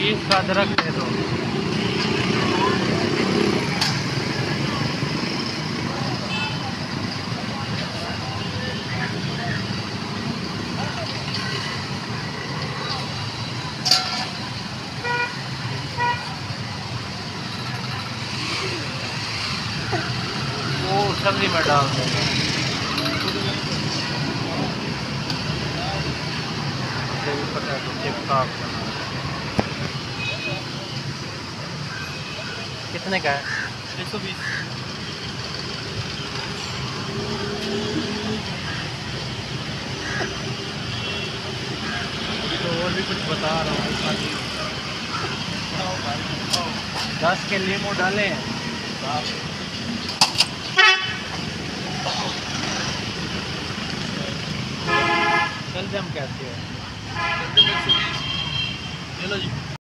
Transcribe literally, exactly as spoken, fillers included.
बीस का अदरक दे दो। वो सब्जी में डाल देंगे। पता तो चिपका कितने का है? एक सौ बीस। तो और भी कुछ बता रहा हूँ। दस के लीमू डालें। चल जम कैसे है? चलो जी।